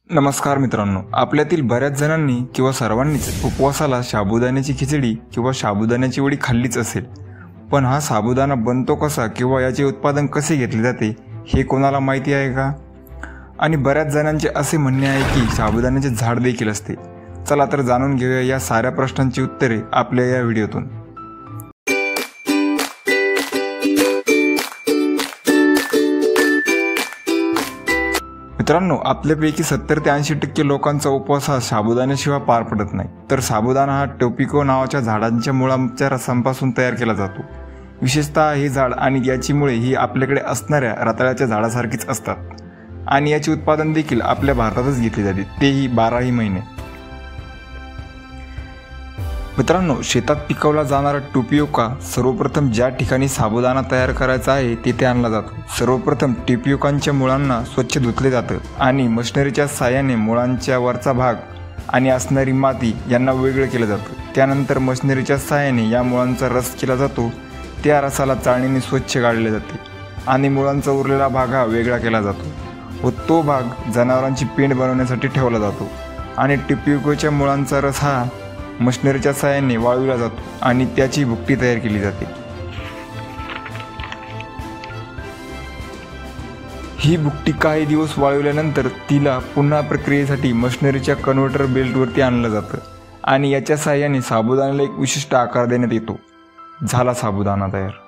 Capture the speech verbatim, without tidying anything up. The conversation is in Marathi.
नमस्कार मित्रांनो, आपल्यातील बऱ्याच जणांनी किंवा सर्वांनीच उपवासाला साबुदाण्याची खिचडी किंवा साबुदाण्याची वडी खाल्लीच असेल. पण हा साबुदाणा बनतो कसा किंवा याचे उत्पादन कसे घेतले जाते हे कोणाला माहिती आहे का? आणि बऱ्याच जणांचे असे म्हणणे आहे की साबुदाण्याचे झाड देखील असते. चला तर जाणून घेऊया या साऱ्या प्रश्नांची उत्तरे आपल्या या व्हिडिओतून. मित्रांनो, आपल्यापैकी सत्तर ते ऐंशी टक्के लोकांचा उपवास हा साबुदाण्याशिवाय पार पडत नाही. तर साबुदाणा हा टोपिको नावाच्या झाडांच्या मुळांच्या रसांपासून तयार केला जातो. विशेषतः हे झाड आणि याची मुळे ही आपल्याकडे असणाऱ्या रताळ्याच्या झाडासारखीच असतात आणि याचे उत्पादन देखील आपल्या भारतातच घेतले जाते, तेही बाराही महिने. मित्रांनो, शेतात पिकवला जाणारा टेपियोका सर्वप्रथम ज्या ठिकाणी साबुदाणा तयार करायचा आहे तेथे आणला जातो. सर्वप्रथम टेपियोकांच्या मुळांना स्वच्छ धुतले जातं आणि मशिनरीच्या साहाय्याने मुळांच्या वरचा भाग आणि असणारी माती यांना वेगळं केलं जातं. त्यानंतर मशिनरीच्या साहाय्याने या मुळांचा रस केला जातो. त्या रसाला चाळणीने स्वच्छ गाळले जाते आणि मुळांचा उरलेला भाग हा वेगळा केला जातो व तो भाग जनावरांची पेंड बनवण्यासाठी ठेवला जातो. आणि टेपियोकाच्या मुळांचा रस हा मशिनरीच्या साहाय्याने वाळविला जातो आणि त्याची भुकटी तयार केली जाते. ही भुकटी काही दिवस वाळविल्यानंतर तिला पुन्हा प्रक्रियेसाठी मशिनरीच्या कन्व्हर्टर बेल्टवरती आणलं जातं आणि याच्या साहाय्याने साबुदाण्याला एक विशिष्ट आकार देण्यात येतो. झाला साबुदाणा तयार.